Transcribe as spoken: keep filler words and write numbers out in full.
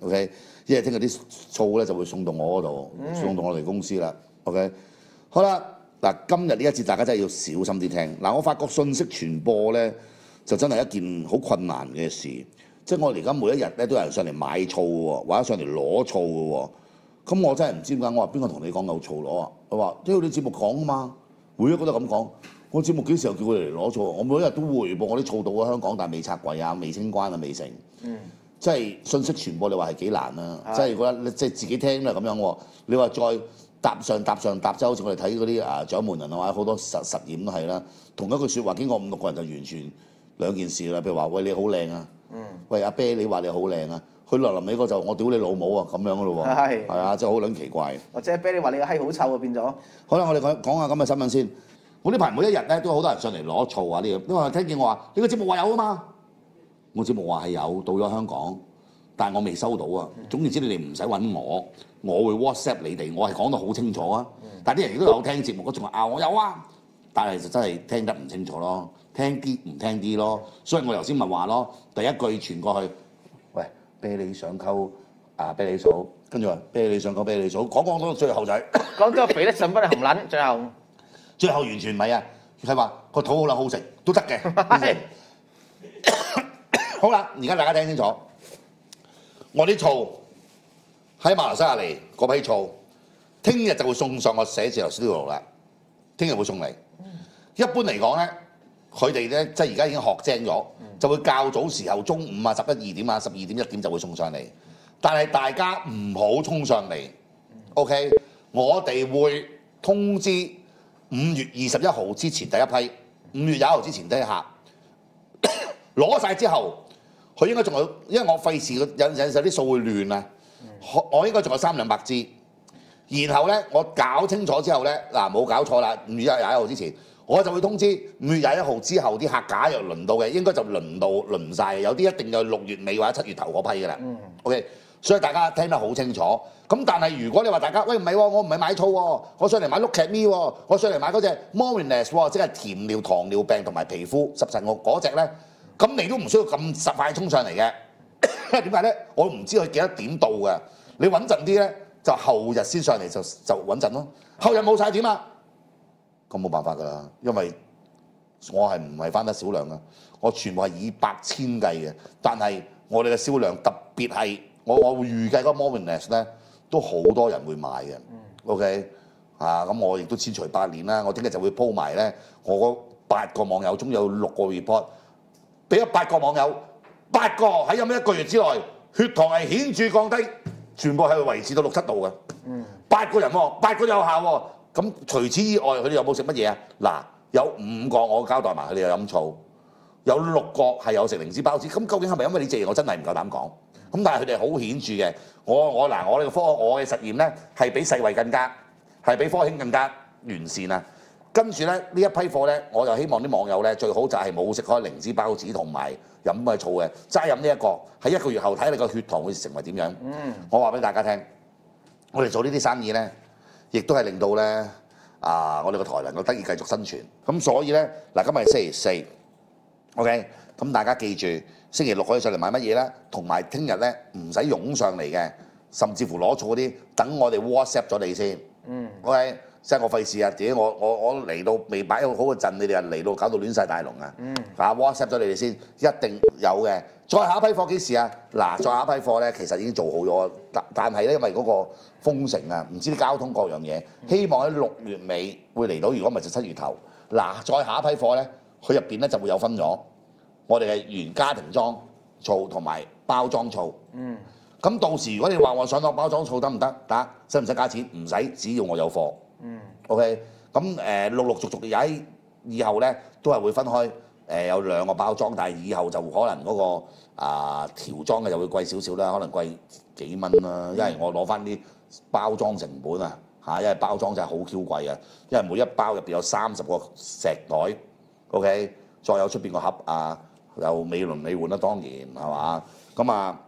OK， 因為聽日啲醋咧就會送到我嗰度，嗯、送到我哋公司啦。OK， 好啦，嗱，今日呢一節大家真係要小心啲聽。嗱，我發覺信息傳播咧就真係一件好困難嘅事，即係我哋而家每一日咧都有人上嚟買醋喎，或者上嚟攞醋嘅喎。咁我真係唔知點解，我話邊個同你講有醋攞啊？佢話都要你節目講啊嘛，每一個都咁講。我節目幾時又叫佢嚟攞醋？我每一日都匯報我啲醋到咗香港，但係未拆櫃啊、未清關啊、未成。嗯。即係信息傳播，你話係幾難啊？即係覺得即係自己聽都係咁樣喎。你話再搭上搭上搭，即係好似我哋睇嗰啲啊獎門人啊，或者好多實實驗都係啦。同一句説話經過五六個人就完全兩件事啦。譬如話喂，你好靚啊，嗯、喂阿啤你話你好靚啊，去落臨尾嗰就我屌你老母啊咁樣嘅咯喎。係係啊，真係好撚奇怪。 或者啤你話你個閪好臭啊變咗。 好啦，我哋講講下咁嘅新聞先。我呢排每一日咧都有好多人上嚟攞醋啊！呢個因為聽見我話你個節目話有啊嘛，我節目話係有到咗香港，但係我未收到啊。總言之，你哋唔使揾我，我會 WhatsApp 你哋，我係講得好清楚啊。但係啲人亦都有聽節目，都仲話啊我有啊，但係就真係聽得唔清楚咯，聽啲唔聽啲咯。所以我頭先咪話咯，第一句傳過去，喂啤你想溝啊啤你嫂，跟住話啤你想溝啤你嫂，講講到最後就係講咗肥得上不你含撚，最後。 最後完全唔係啊，係話個肚好啦，好食都得嘅。好啦，而家大家聽清楚，我啲醋喺馬來西亞嚟嗰批醋，聽日就會送上我寫字樓 studio 啦。聽日會送嚟。一般嚟講咧，佢哋咧即係而家已經學精咗，就會較早時候中午啊、十一二點啊、十二點一點就會送上嚟。但係大家唔好衝上嚟 ，OK？ 我哋會通知。五月二十一號之前第一批，五月廿一號之前第一客攞晒之後，佢應該仲有，因為我費事有有時啲數會亂啊。我應該仲有三兩百支，然後咧我搞清楚之後咧，嗱冇搞錯啦，五月廿一號之前我就會通知五月廿一號之後啲客假又輪到嘅，應該就輪到輪晒，有啲一定有六月尾或者七月頭嗰批㗎啦。嗯、OK， 所以大家聽得好清楚。咁但係如果你話大家喂唔係喎，我唔係買醋喎，我上嚟買 Look at me 喎，我上嚟買嗰隻 Moriness 喎，即係甜尿、糖尿病同埋皮膚濕疹我嗰隻咧，咁你都唔需要咁實快衝上嚟嘅，因為點解咧？我唔知佢幾多點到嘅，你穩陣啲咧，就後日先上嚟就就穩陣咯。後日冇晒點啊？咁冇辦法㗎啦，因為我係唔係翻得少量啊？我全部係以百千計嘅，但係我哋嘅銷量特別係我我會預計嗰個 Moriness 咧。都好多人會買嘅 ，OK 啊，咁我亦都千錘百煉啦。我聽日就會鋪埋咧，我嗰八個網友中有六個 report， 俾咗八個網友，八個喺飲一個月之內血糖係顯著降低，全部係維持到六七度嘅。嗯，八個人喎，八個有效喎。咁除此以外，佢哋有冇食乜嘢啊？嗱，有五個我交代埋，佢哋有飲醋，有六個係有食靈芝包子。咁究竟係咪因為呢隻嘢？我真係唔夠膽講。咁但係佢哋好顯著嘅，我我嗱我呢個科我嘅實驗咧係比世衛更加係比科興更加完善啊！跟住咧呢一批貨咧，我就希望啲網友咧最好就係冇食開靈芝包子同埋飲嘅醋嘅，齋飲呢一個喺一個月後睇你個血糖會成為點樣？嗯，我話俾大家聽，我哋做呢啲生意咧，亦都係令到咧啊我哋個台能夠得以繼續生存。咁所以咧嗱，今日係星期四 ，OK， 咁大家記住。星期六可以上嚟買乜嘢咧？同埋聽日咧唔使湧上嚟嘅，甚至乎攞醋嗰啲，等我哋 WhatsApp 咗你先。嗯。OK，即係我費事啊！自己我我我嚟到未擺好好嘅陣，你哋啊嚟到搞到亂晒大龍啊！嗯。啊 WhatsApp 咗你哋先，一定有嘅。再下一批貨幾時啊？嗱，再下一批貨咧，其實已經做好咗，但但係咧因為嗰個封城啊，唔知啲交通各樣嘢，希望喺六月尾會嚟到，如果唔係就七月頭。嗱，再下一批貨咧，佢入邊咧就會有分咗。我哋嘅原家庭裝醋同埋包裝醋，嗯，咁到時如果你話我想攞包裝醋得唔得？得，使唔使加錢？唔使，只要我有貨，嗯 ，OK，咁誒、呃、陸陸續續喺以後咧都係會分開，誒、呃、有兩個包裝，但係以後就可能嗰、那個啊條裝嘅就會貴少少啦，可能貴幾蚊啦，因為我攞翻啲包裝成本啊嚇，因為包裝真係好 Q 貴啊，因為每一包入邊有三十個石袋 ，OK， 再有出邊個盒啊。有美輪美奐啦，當然係嘛？咁啊，